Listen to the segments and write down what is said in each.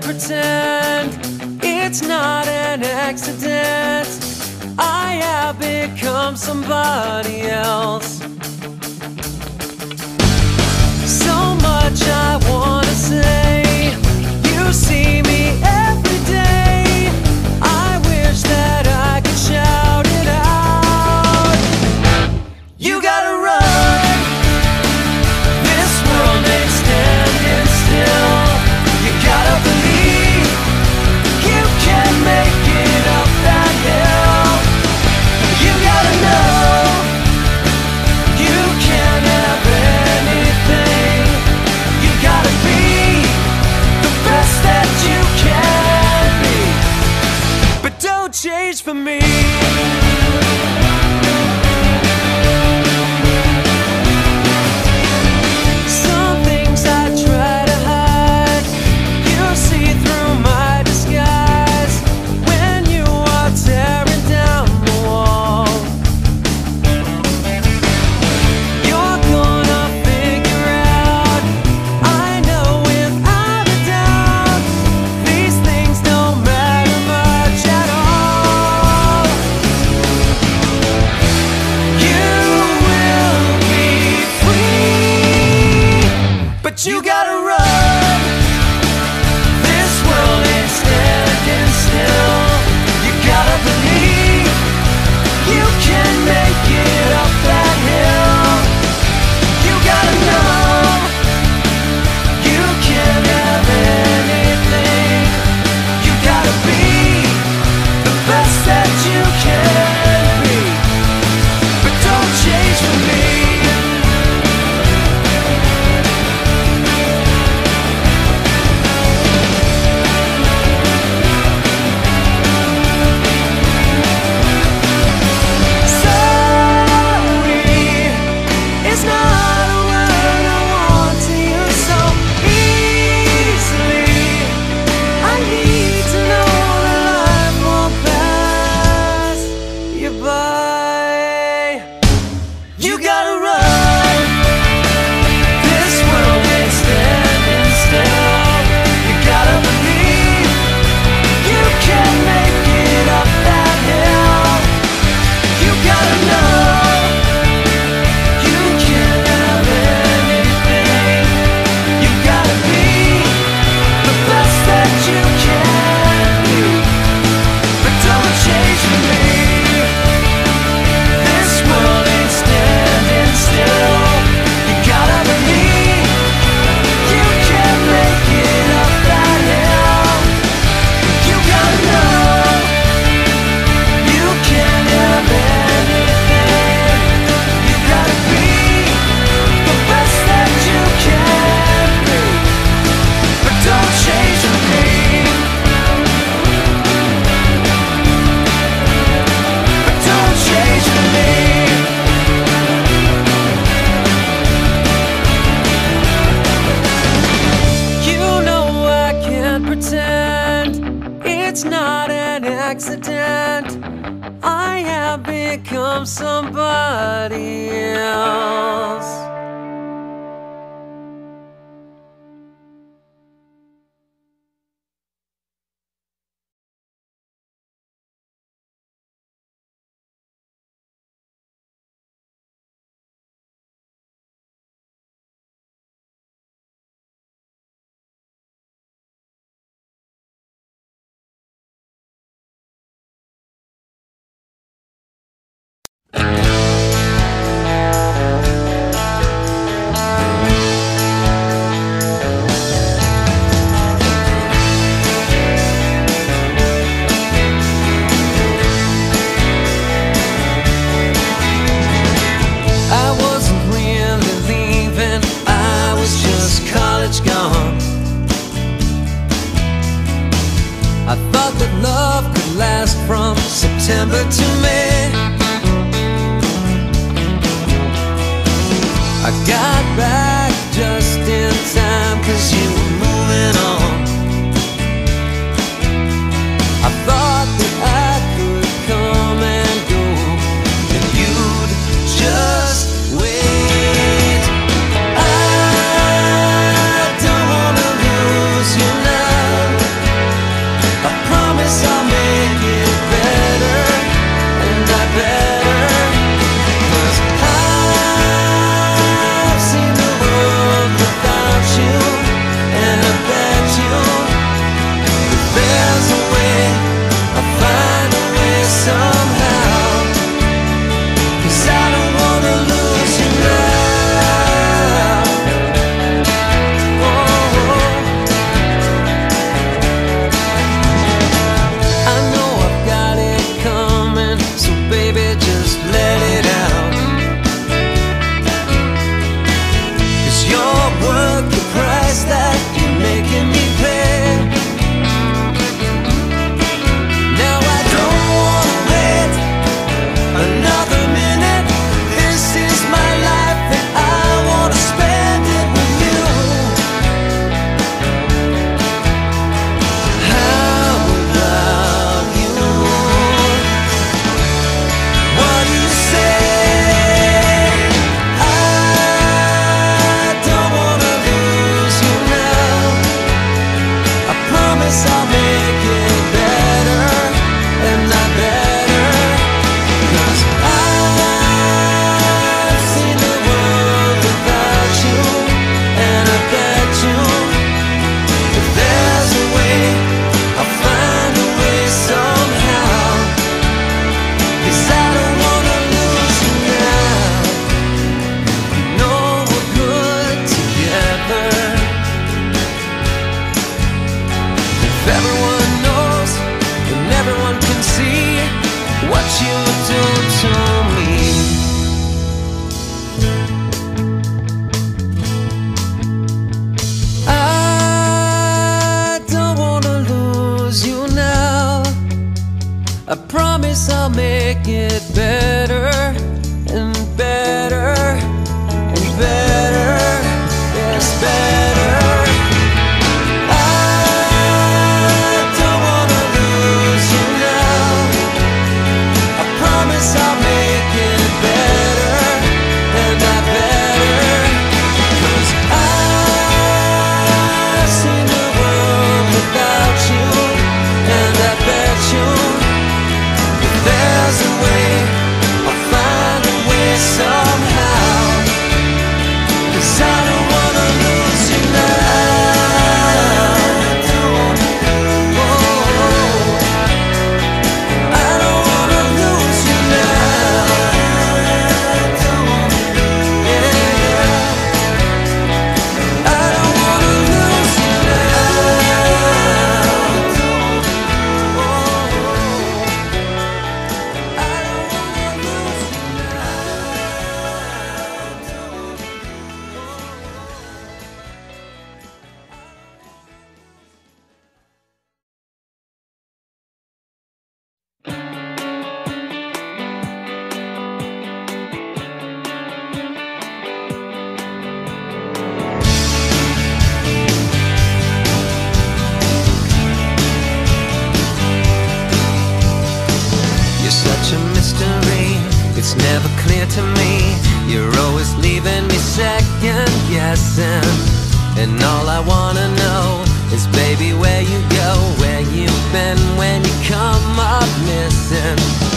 pretend it's not an accident. I have become somebody else. So much I wanna say. You see me every day. I wish that I could shout it out. You gotta run. This world ain't standing still. You gotta believe you can make it up that hill. You gotta know you can't have anything. You gotta be the best that you can be. But don't change for me. Some things I try to hide. You see through my disguise when you are tearing down the wall. You're gonna figure out, I know without a doubt, these things don't matter much at all. You will be free, but you gotta run. This world ain't standing still. You gotta believe you can make it up that hill. You gotta know you can't have anything. You gotta be the best that you can be. But don't change for me. Sorry is not a word I want to use so easily. I need to know that life won't pass you by. You gotta run. This world ain't standing still. You gotta believe you can make it up that hill. You gotta know you can't have anything. You gotta be the best that you can be. But don't change for me. This world ain't standing still. You gotta believe you can make it up that hill. You gotta know you can't have anything. You gotta be the best that you can be. But don't change for me. But don't change for me. You know I can't pretend it's not an accident. I have become somebody else. I wasn't really leaving, I was just college gone. I thought that love could last from September to May. I got back just in time 'cause you were moving on. I thought that I could come and go, and you'd just wait. I don't wanna lose you now. making me pay. Now I don't wanna wait another minute. This is my life and I wanna spend it with you. How about you? What do you say? I don't wanna lose you now. I promise I'll make it better and not better. 'Cause I've seen the world without you, and I bet you if there's a way, I'll find a way somehow. 'Cause I don't wanna lose you now. You know we're good together. If everyone knows and everyone can see what you do to me. I don't wanna lose you now. I promise I'll make it better and better and better. Yes, better. I don't wanna lose you now. I promise I'll make it better and not better. 'Cause I've seen the world without you, and I bet you if there's a way, I'll find a way somehow. 'Cause I don't wanna lose you now. I don't wanna lose you now. Yeah. I don't wanna lose you now. I don't wanna lose you You're such a mystery, it's never clear to me. You're always leaving me second guessing. And all I wanna know is, baby, where you go, where you've been when you come up missing.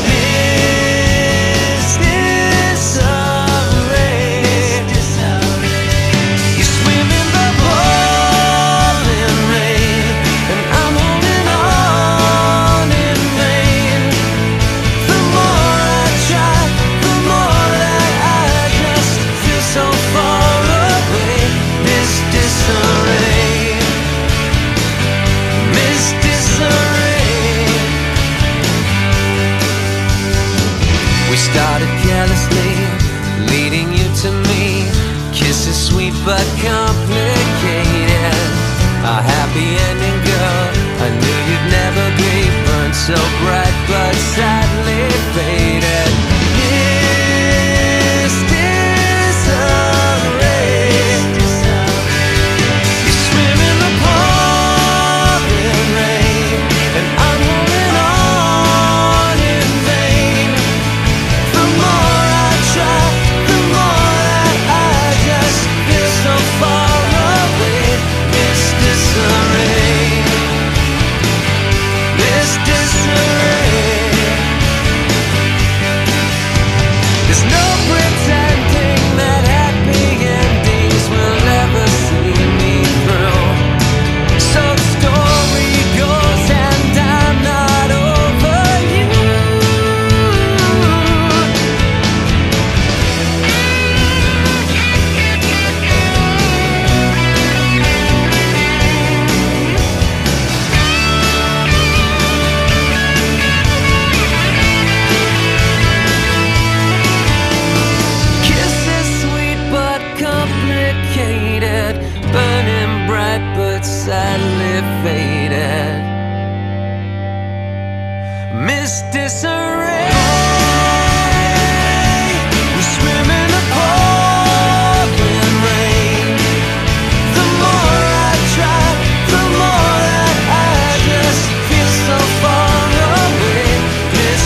Is this a race? You swim in the pouring rain, and I'm holding on in vain. The more I try, the more that I just feel so far away. Miss disarray, Miss disarray. We started carelessly, leading you to me. Kisses sweet but complicated. A happy ending, girl, I knew you'd never be. Burned so bright but sadly faded. Is this a race? You swim in the pouring rain, and I'm holding on in vain. The more I try, the more that I just feel so far away. Miss disarray, Miss disarray. disarray. We swim in the pouring rain. The more I try, the more that I just feel so far away. This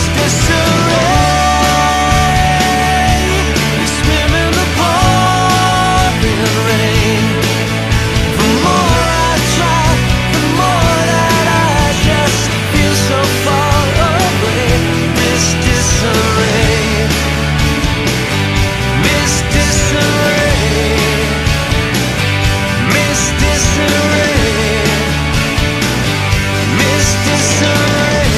disarray. We swim in the pouring rain. The more I try, the more that I just feel so far away. This disarray. Miss disarray. Miss disarray. Miss disarray.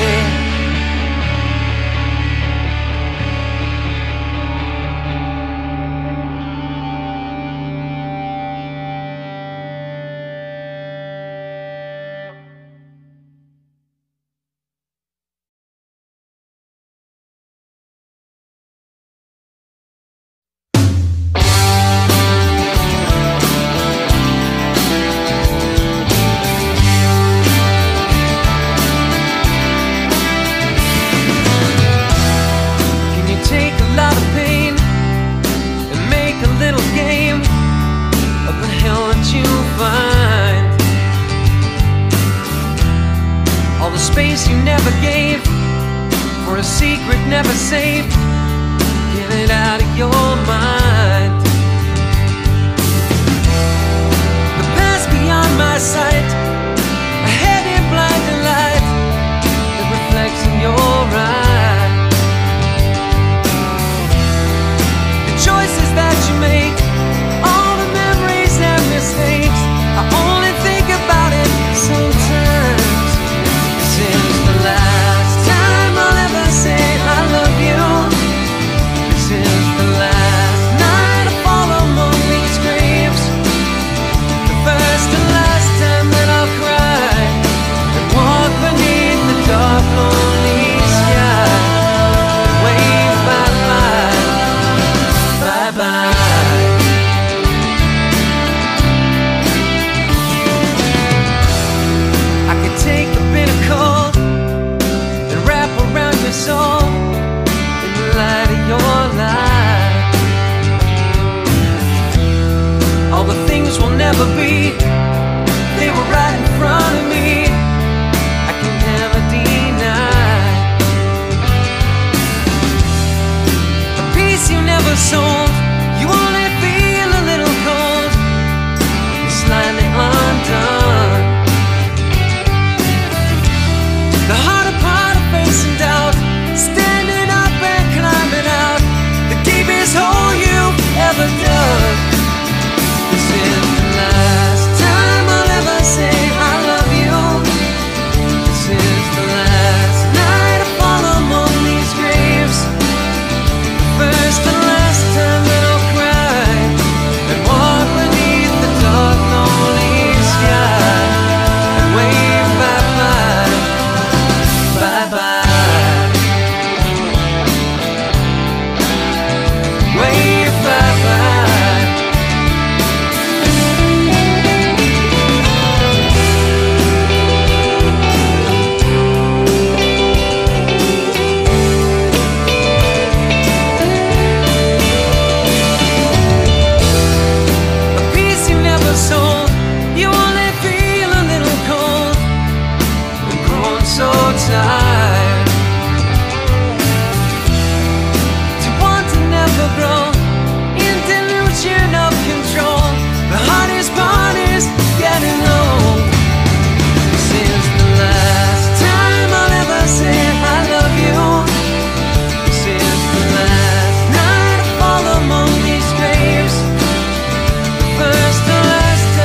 Can you take a lot of pain and make a little game of the hell that you find? All the space you never gave for a secret never saved, get it out of your mind. The past beyond my sight, a head in blinding light that reflects in your eyes. The choices that you make, all the memories and mistakes, I only think about it sometimes. This is the last time I'll ever say I love you. This is the last night I fall among these graves. The first and last time that I'll cry and walk beneath the dark, lonely sky and wave bye-bye, bye-bye. I could take a bitter cold and wrap around your soul in the light of your light. All the things will never be, they were right in front of me, I can never deny. A piece you never sold, you only feel a little cold, you're slightly undone. The harder part of facing doubt, standing up and climbing out the deepest hole you've ever dug. This is the last time I'll ever say I love you. This is the last night I fall among these graves. The first and last time that I'll cry and walk beneath the dark, lonely sky and wave bye-bye, bye-bye, wave bye-bye. A piece you never sold, you only feel a little cold and grown so tired to want to never grow in delusion of control. The hardest part is getting old. This is the last time I'll ever say I love you. This is the last night I fall among these graves. The first and last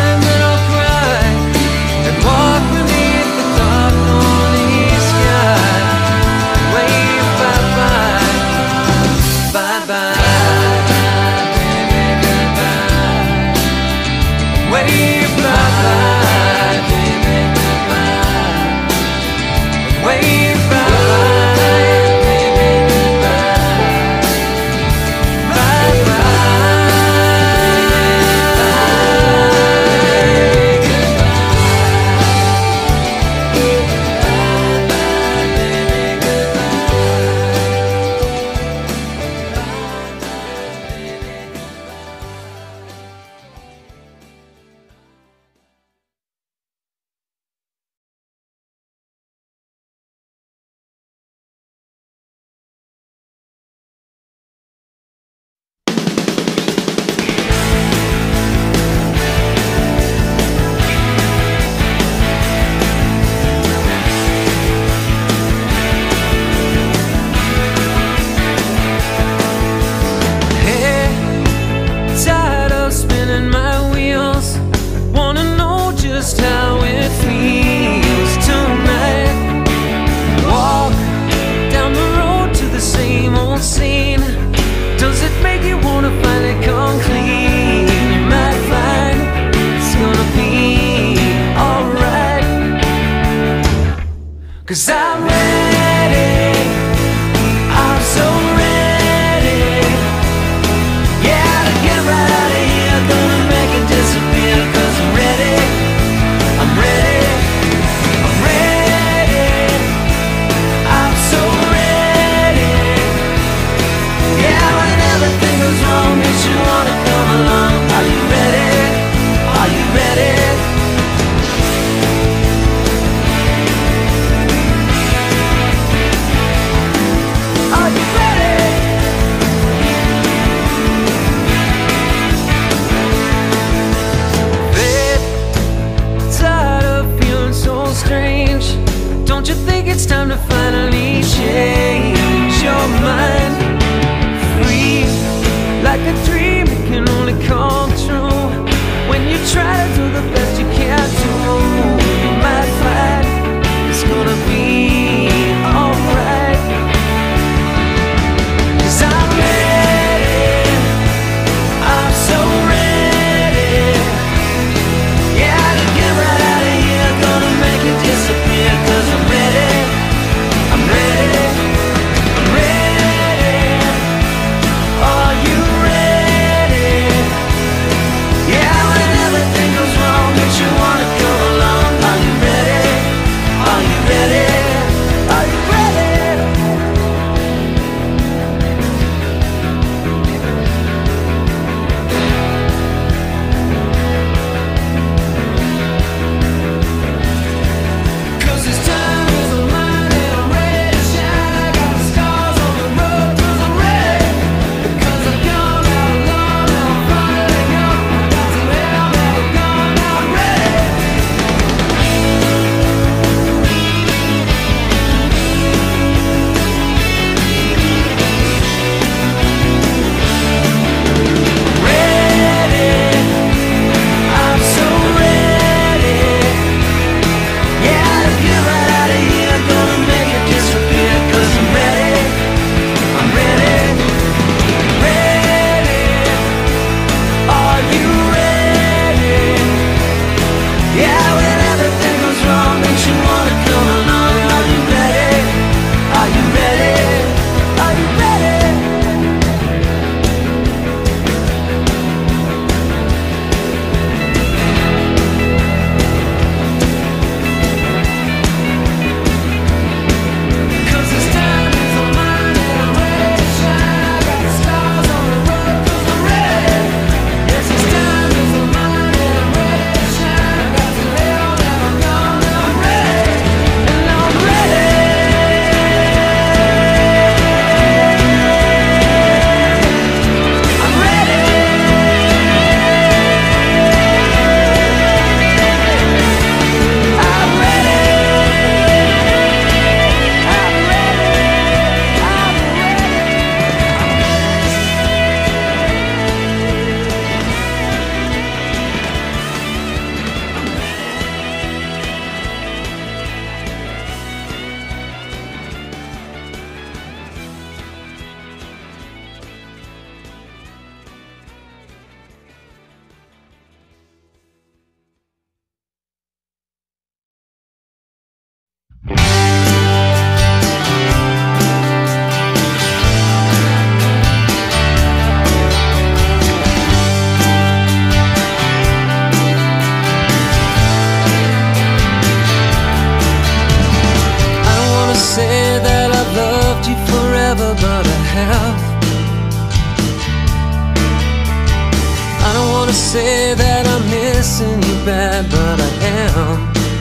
say that I'm missing you bad, but I am.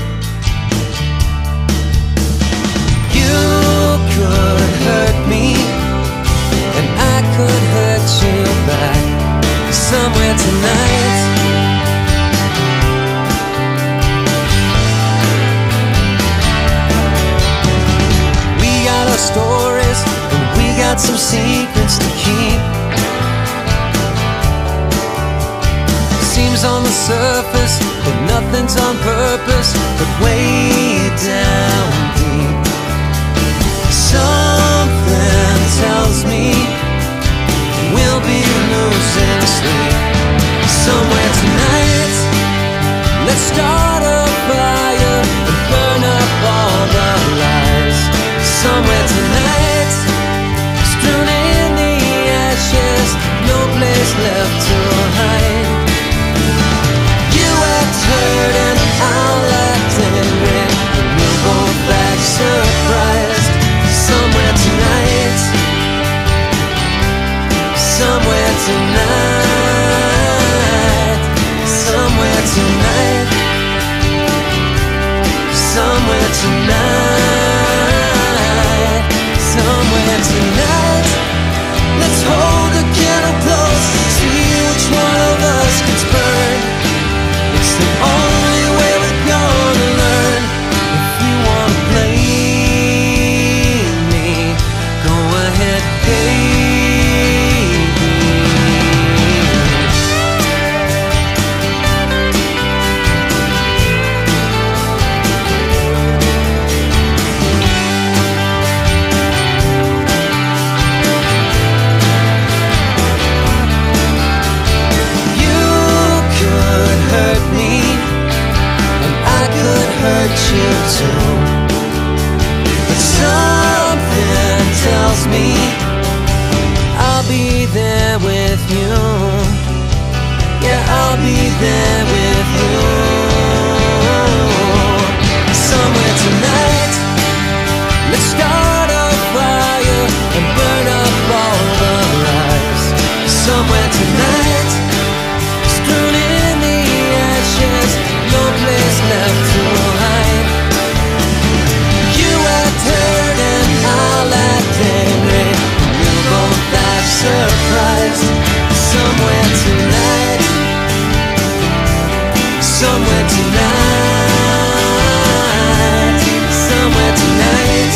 You could hurt me, and I could hurt you back somewhere tonight. We got our stories, and we got some secrets to keep. Seems on the surface that nothing's on purpose, but way down deep something tells me we'll be losing sleep. Somewhere tonight, let's start a fire and burn up all the lies. Somewhere tonight, strewn in the ashes, no place left to hide. You act hurt and I'll act angry, and we'll both act surprised. Somewhere tonight, somewhere tonight, somewhere tonight, somewhere tonight, somewhere tonight. Let's hold the candle close, see which one of us gets burned. It's the only way we're gonna learn. If you wanna play me, go ahead, baby. You could hurt me, and I could hurt you too. But something tells me I'll be there with you. Yeah, I'll be there with you. Somewhere tonight, let's start a fire and burn up all the lies. Somewhere tonight, strewn in the ashes, no place left to hide. You act hurt and I'll act angry, we'll both act surprised. Somewhere tonight, somewhere tonight, somewhere tonight,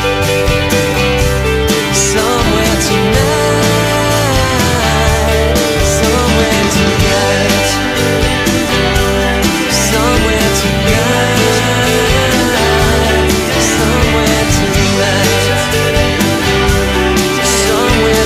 somewhere tonight, somewhere tonight, somewhere tonight, somewhere tonight, somewhere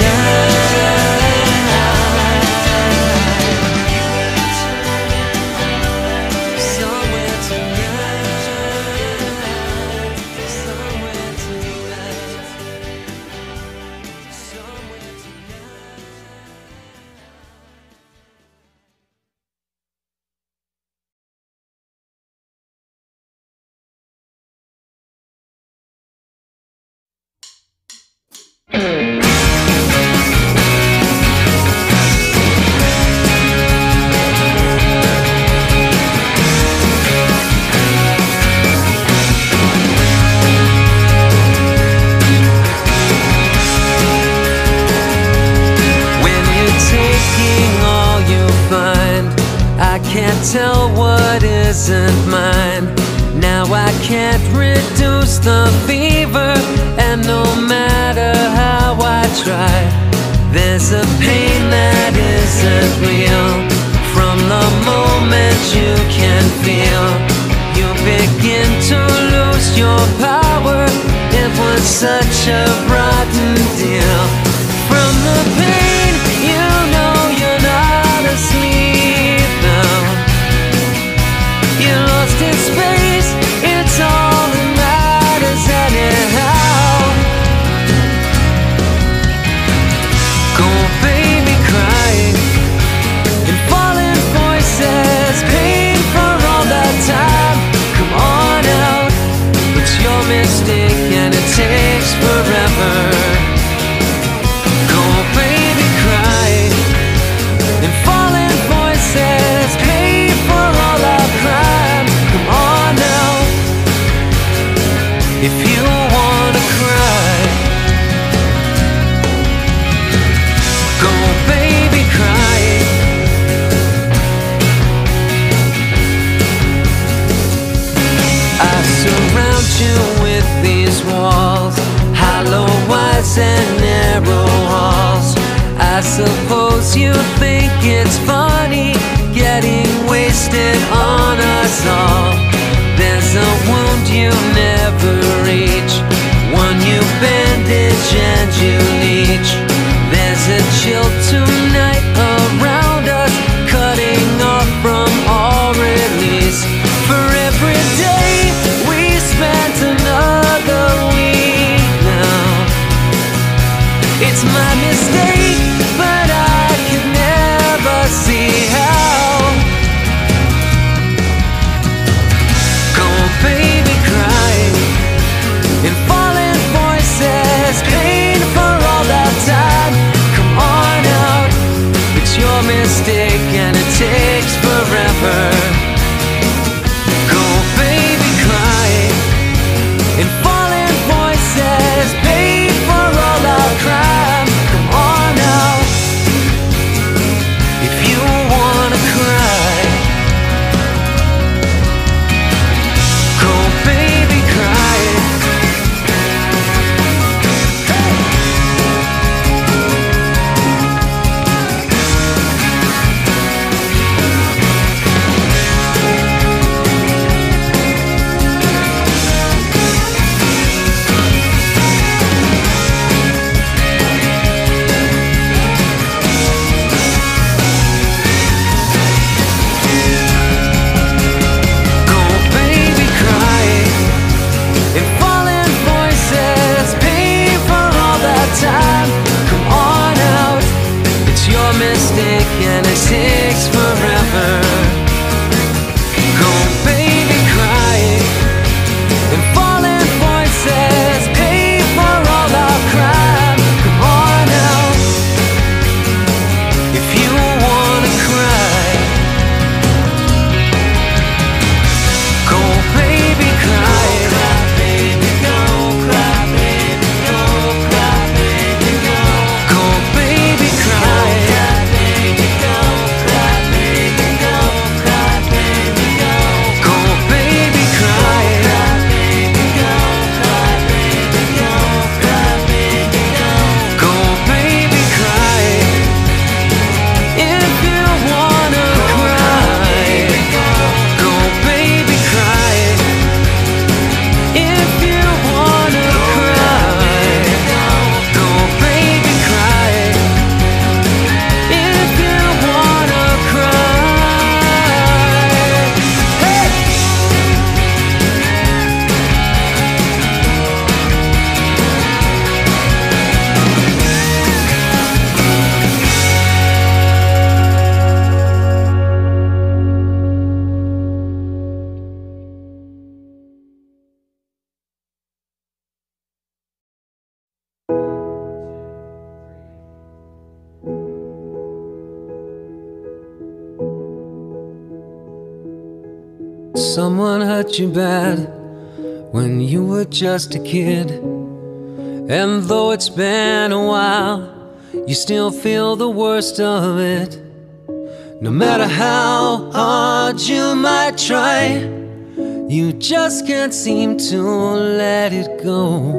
tell what isn't mine. Now I can't reduce the fever, and no matter how I try, there's a pain that isn't real. From the moment you can feel, you begin to lose your power. It was such a rotten deal. From the pain, you know you're not asleep now. You lost in space, it's all that matters anyhow. Go baby crying, and falling voices, pain for all that time. Come on out, it's your mistake and it takes forever. you with these walls, hollow walls and narrow halls. I suppose you think it's funny getting wasted on us all. There's a wound you never reach, one you bandage and you leech. There's a chill tonight around us, cutting off from all release. For every day we spent another week now. It's my mistake, but I could never see how. Go baby crying in falling voices, pain for all that time. Come on out, it's your mistake and it takes forever. Go baby crying in falling voices, pain for all our crime. Come on out if you wanna cry. Go baby crying. And it takes forever. Go baby crying and falling voices, pay for all our crime. Come on out if you wanna cry. Go baby crying. Cry baby go, cry baby go, cry baby go. Go baby crying. Someone hurt you bad when you were just a kid, and though it's been a while, you still feel the worst of it. No matter how hard you might try, you just can't seem to let it go.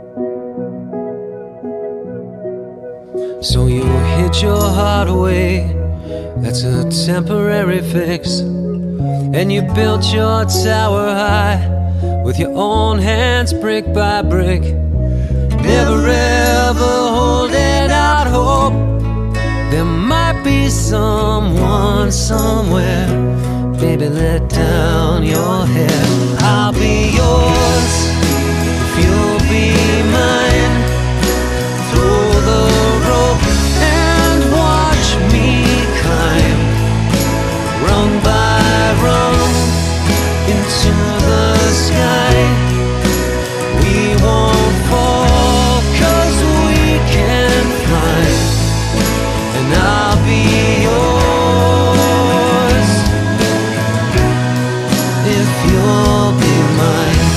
So you hid your heart away, that's a temporary fix. And you built your tower high with your own hands, brick by brick. Never ever holding out hope there might be someone somewhere. Baby, let down your head. I'll be yours if you'll be mine. Throw the rope and watch me climb, rung by rung, into the sky. We won't fall, 'cause we can fly. And I'll be yours if you'll be mine.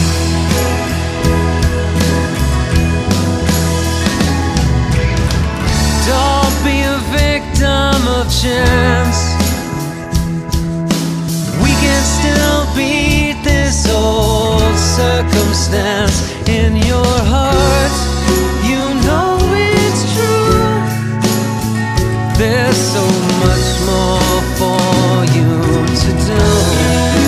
Don't be a victim of chance. We can still beat this old circumstance in your heart. You know it's true. There's so much more for you to do.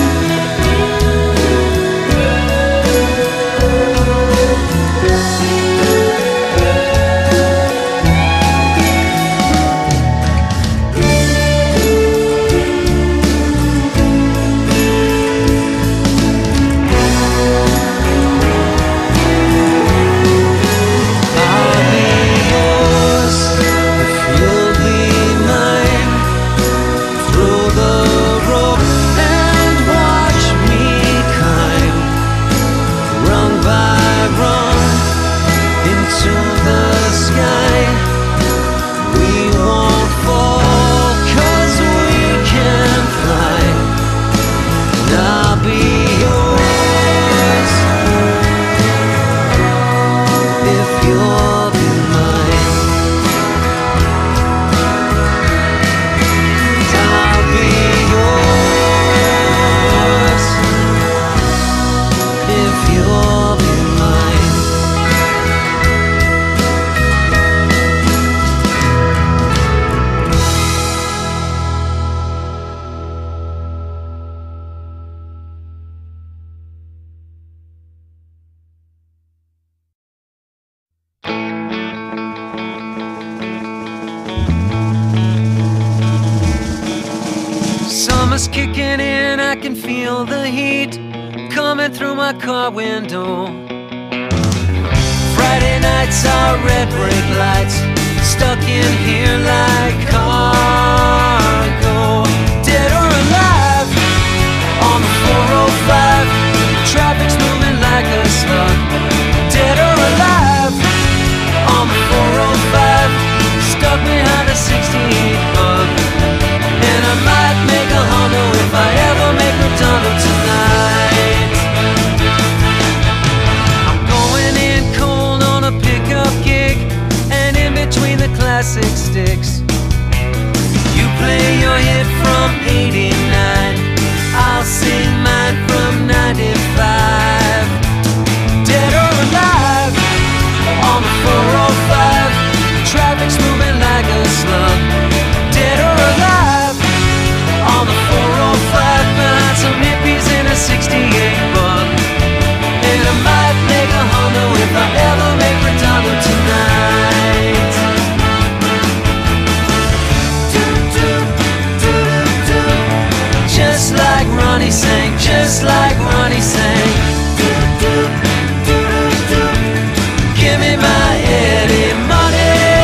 Summer's kicking in, I can feel the heat coming through my car window. Friday nights are red brake lights, stuck in here like cargo. Dead or alive on the 405, traffic's moving like a slug. Dead or alive on the 405, stuck behind a 68 bug. And I might make a Hondo if I ever make Redondo tonight. I'm going in cold on a pickup gig, and in between the classic sticks, you play your hit from 89, I'll sing mine from 95. Dead or alive on the 405, traffic's moving like a slug. Dead or alive on the 405, behind some hippies in a 68 bug. And I might make a Hondo if I ever make Redondo tonight. Just like Ronnie sang, just like Ronnie sang. Give me my Eddie money.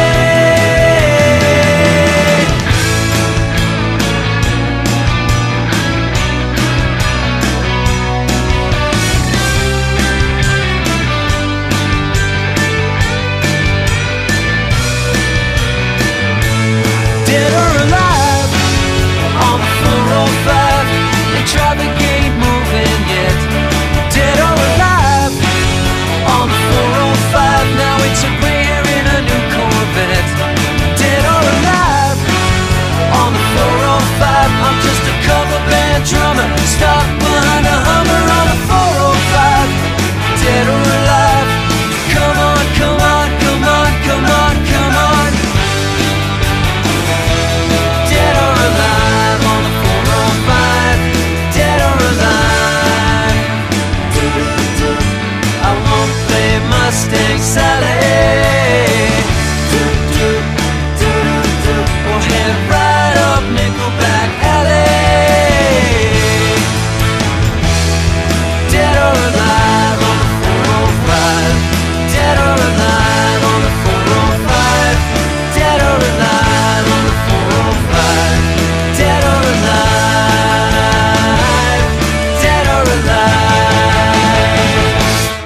Dead or alive on the 405, and traffic ain't moving yet. Dead or alive on the 405, now it's a gray hair in a new Corvette. Dead or alive on the 405, I'm just a cover band drummer stuck behind a Hummer on a 405. Dead or alive, come on, come on, come on, come on, come on. Dead or alive on the 405, dead or alive. I won't play Mustang Sally, or head right up Nickelback Alley. Dead or alive on the 405, dead or alive on the 405, dead or alive on the 405, dead or alive, dead or alive.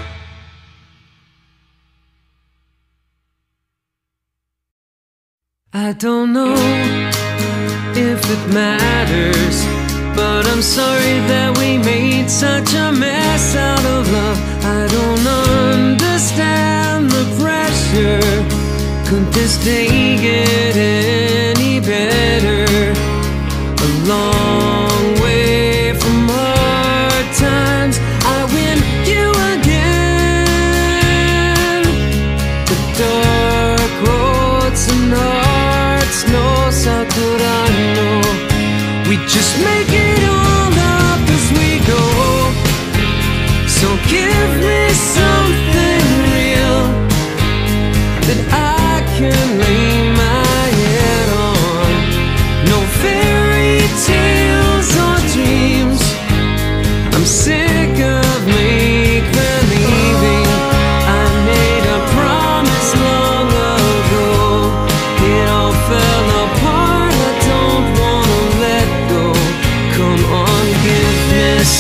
I don't know if it matters, but I'm sorry that we made such a mess out of love. I don't understand the pressure. Could this day get any better? A long way from hard times. I win you again.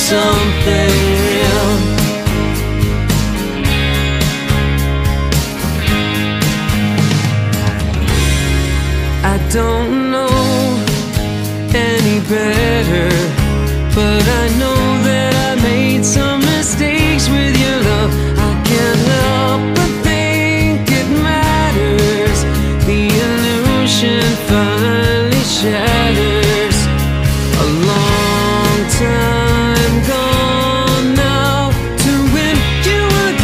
something real. I don't know any better, but I know that I made some mistakes with your love. I can't help but think it matters. The illusion finally shatters. A long time gone now to win you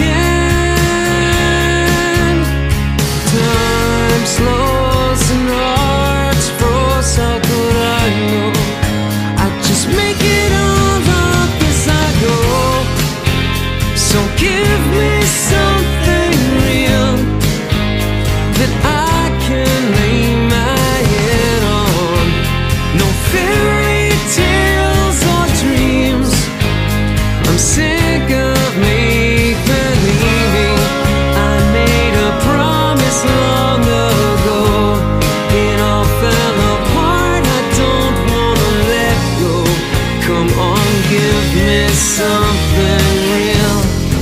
again. Time slows and hearts froze. How could I know? I just make it all up as I go. So give me something real that I can lay my head on. No fairy tales or dreams. I'm sick of make-believing. I made a promise long ago. It all fell apart. I don't wanna let go. Come on, give me something real.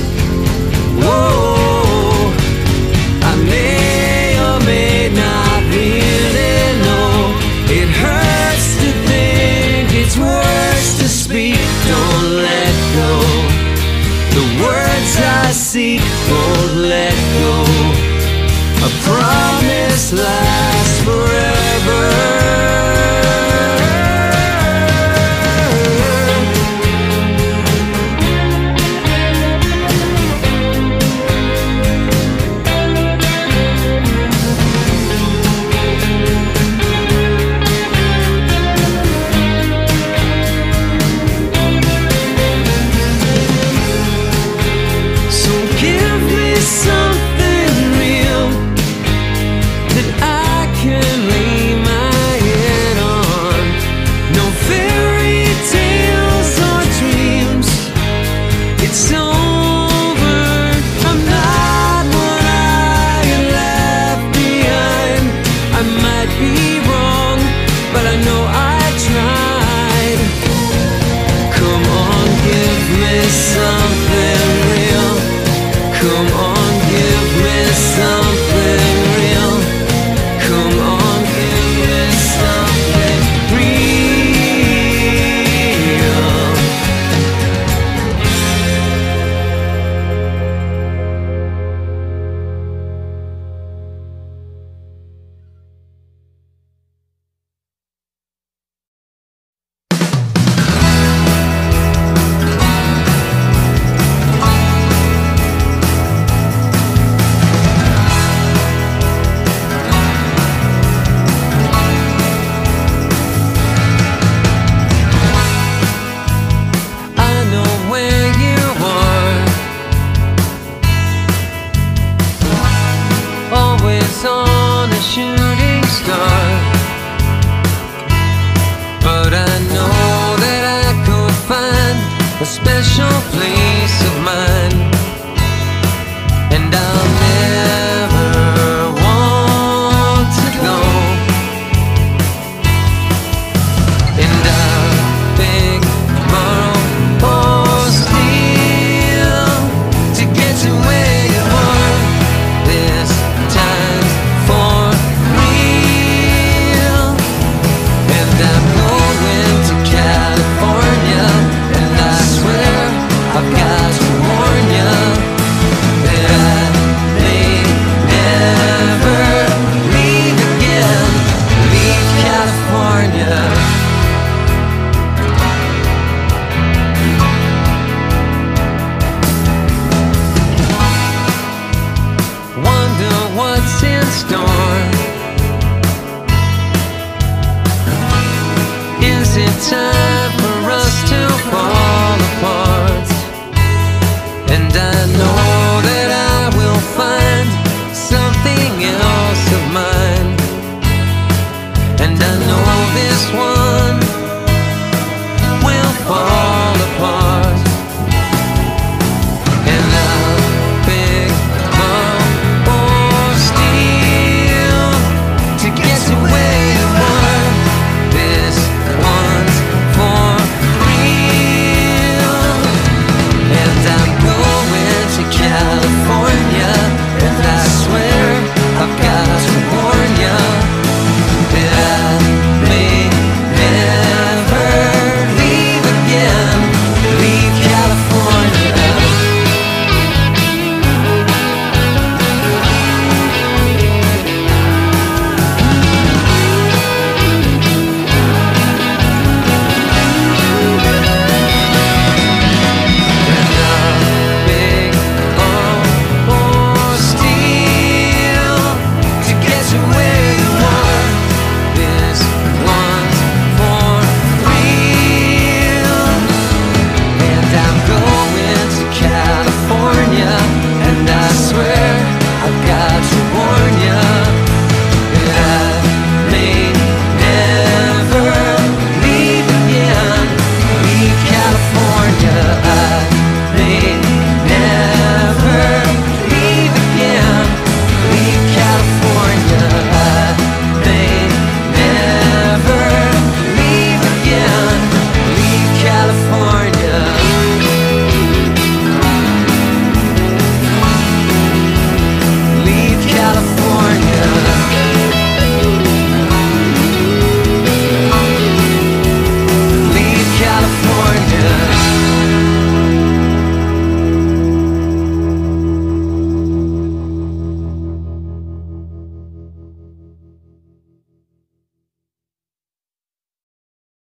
Whoa, I may or may not really know. It hurts to think, it's worse to speak. Don't let go. The words I seek won't let go. A promise lasts forever. So give me something real that I can lay my head on. No fairy tales or dreams. It's over. I'm not what I left behind. I might be wrong, but I know I tried. Come on, give me something real. Come on, give me something real. Come on, give me something real. I know where you are. Always on a shooting star. But I know that I could find a special place